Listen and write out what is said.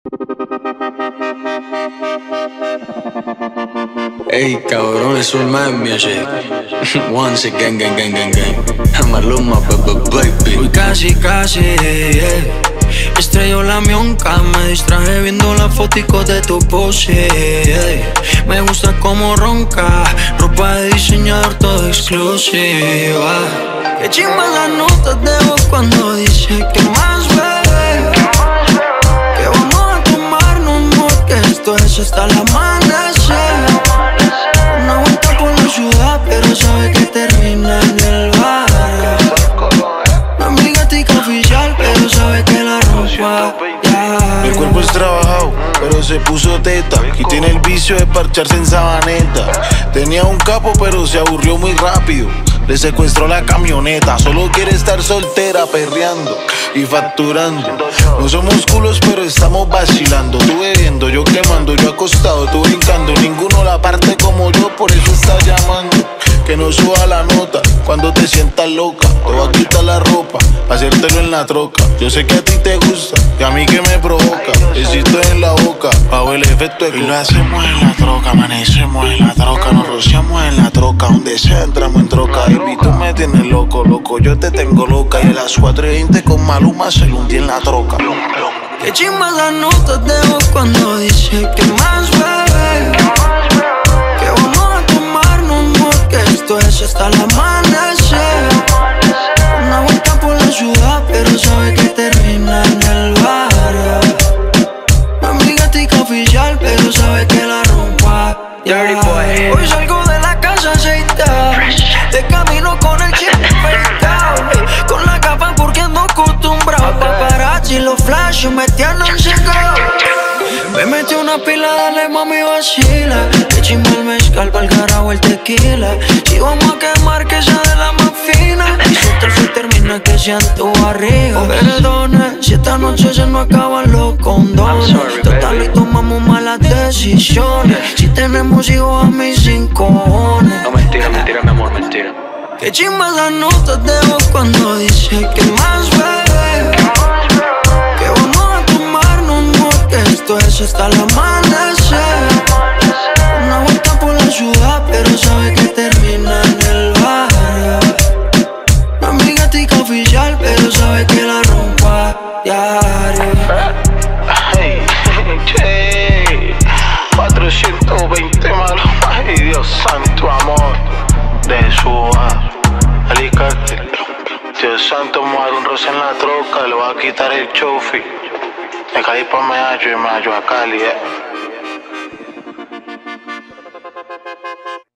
Ey, cabrón, es un man music. Once again, gang, gang, gang, gang. Maluma, baby. Uy, casi, yeah. Estrelló la mionca, me distraje viendo las foticos de tu pose, yeah. Me gusta como ronca, ropa de diseñador todo exclusiva. Qué chimba las notas de voz cuando dice que más bebé, que vamos a tomarnos porque esto es hasta el amanecer. Una vuelta por la ciudad, pero sabe que termina en el bar. No es mi gatica oficial, pero sabe que la rompa, yeah. El cuerpo es trabajado, pero se puso teta y tiene el vicio de parcharse en Sabaneta. Tenía un capo, pero se aburrió muy rápido. Le secuestró la camioneta, solo quiere estar soltera, perreando y facturando. No somos culos, pero estamos vacilando. Tú bebiendo, yo quemando, yo acostado, tú brincando. Ninguno la parte como yo, por eso está llamando. Que no suba la nota cuando te sientas loca. Te voy a quitar la ropa, pa' hacértelo en la troca. Yo sé que a ti te gusta y a mí que me provoca. Besito en la boca, bajo el efecto de coca. Y lo hacemos en la troca, amanecemos en la troca. Nos rociamos en la troca, donde sea entramos en troca. Baby, tú me tienes loco, loco, yo te tengo loca. Y a las 4:20 con Maluma se lo hundí en la troca. Qué chimba las notas de voz cuando dice que más bebé, que vamos a tomarnos porque esto es hasta el amanecer. Una vuelta por la ciudad, pero sabe que termina en el bar. No es mi gatica oficial, pero sabe que la rompa, yeah. Hoy salgo de la casa aceitado, de camino con el chip afeitado, con la capa porque ando acostumbrado. Paparazzi, los flashes me tienen cegado. Me metí una pila, dale mami vacila. Que chimba el mezcal, pa'l carajo el tequila. Si vamos a quemar que sea de la más fina. Y si esto se termina que sea en tu barriga. Perdone, si esta noche se nos acaban los condones. Total y tomamos malas decisiones. Si tenemos hijos a mis 5 cojones. No, mentira, mentira, mi amor, mentira. Qué chimba las notas de voz cuando dice que más bebé, que vamos a tomarnos porque esto es hasta el amanecer. Una vuelta por la ciudad, pero sabe que termina en el bar. No es mi gatica oficial, pero sabe que la rompa diario. Hey, hey, 420 malos, ay Dios santo amor de su hogar. Alicate, Dios santo, me voy a dar un roce en la troca, le voy a quitar el chofi. Me caí pa' Medallo y Medallo a Cali,